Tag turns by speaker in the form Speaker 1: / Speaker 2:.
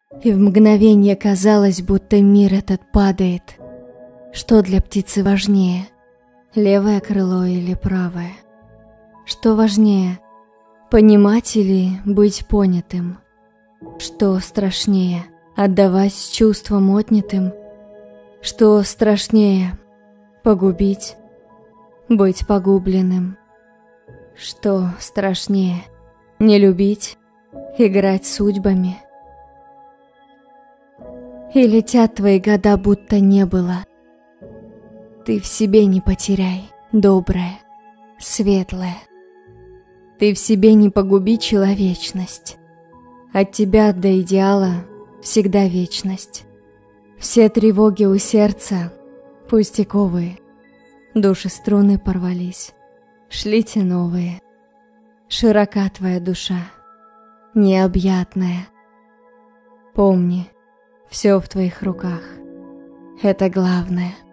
Speaker 1: И в мгновение казалось, будто мир этот падает. Что для птицы важнее, левое крыло или правое? Что важнее, понимать или быть понятым? Что страшнее, отдавать с чувством отнятым? Что страшнее, погубить, быть погубленным? Что страшнее, не любить, играть судьбами? И летят твои года, будто не было. Ты в себе не потеряй, доброе, светлое. Ты в себе не погуби человечность. От тебя до идеала всегда вечность. Все тревоги у сердца пустяковые. Души струны порвались, шлите новые. Широка твоя душа, необъятная. Помни, все в твоих руках. Это главное.